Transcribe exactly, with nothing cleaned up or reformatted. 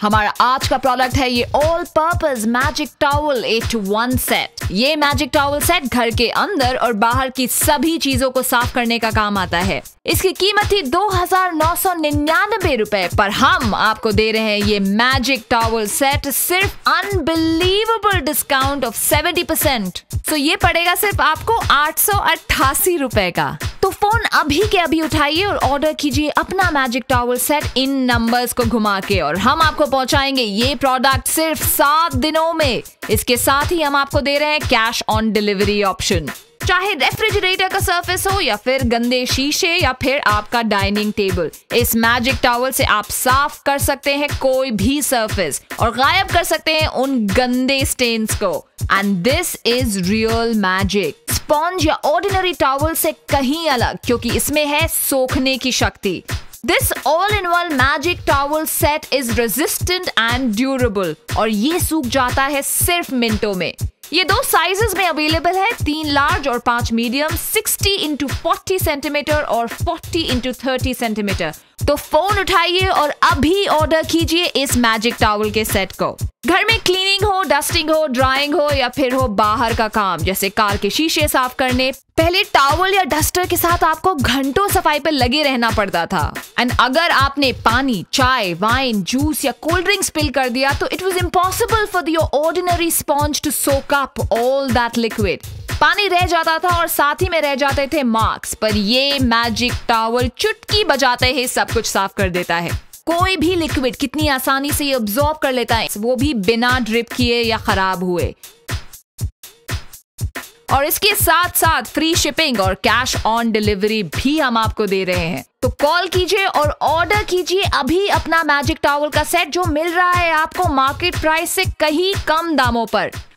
हमारा आज का प्रोडक्ट है ये all purpose magic towel eight two one set. ये मैजिक टॉवल सेट घर के अंदर और बाहर की सभी चीजों को साफ करने का काम आता है। इसकी कीमत थी दो हजार नौ सौ निन्यानबे रुपए, पर हम आपको दे रहे हैं ये मैजिक टॉवल सेट सिर्फ unbelievable discount of seventy percent. तो ये पड़ेगा सिर्फ आपको आठ सौ अट्ठासी रुपए का। तो फोन अभी के अभी उठाइए और ऑर्डर कीजिए अपना मैजिक टॉवल सेट इन नंबर्स को घुमा के, और हम आपको पहुंचाएंगे ये प्रोडक्ट सिर्फ सात दिनों में। इसके साथ ही हम आपको दे रहे हैं कैश ऑन डिलीवरी ऑप्शन। चाहे रेफ्रिजरेटर का सरफेस हो या फिर गंदे शीशे या फिर आपका डाइनिंग टेबल, इस मैजिक टॉवल से आप साफ कर सकते हैं कोई भी सरफेस और गायब कर सकते हैं उन गंदे स्टेन्स को। And this is real magic. Sponge या ऑर्डिनरी टॉवल से कहीं अलग, क्योंकि इसमें है सोखने की शक्ति। This all-in-one magic towel set is resistant and durable और ये सूख जाता है सिर्फ मिनटों में। ये दो साइजेस में अवेलेबल है, तीन लार्ज और पांच medium, sixty into forty centimetre और फोर्टी इंटू थर्टी सेंटीमीटर। तो फोन उठाइए और अभी ऑर्डर कीजिए इस मैजिक टॉवल के सेट को। घर में क्लीनिंग हो, डस्टिंग हो, ड्राइंग हो या फिर हो बाहर का काम जैसे कार के शीशे साफ करने, पहले टॉवल या डस्टर के साथ आपको घंटों सफाई पर लगे रहना पड़ता था। एंड अगर आपने पानी, चाय, वाइन, जूस या कोल्ड ड्रिंक स्पिल कर दिया तो it was impossible for your ordinary sponge to soak up all that liquid. पानी रह जाता था और साथ ही में रह जाते थे मार्क्स, पर ये मैजिक टॉवल चुटकी बजाते ही सब कुछ साफ कर देता है। कोई भी लिक्विड कितनी आसानी से ये अब्सॉर्ब कर लेता है, वो भी बिना ड्रिप किए या खराब हुए। और इसके साथ साथ फ्री शिपिंग और कैश ऑन डिलीवरी भी हम आपको दे रहे हैं। तो कॉल कीजिए और ऑर्डर कीजिए अभी अपना मैजिक टॉवल का सेट, जो मिल रहा है आपको मार्केट प्राइस से कहीं कम दामों पर।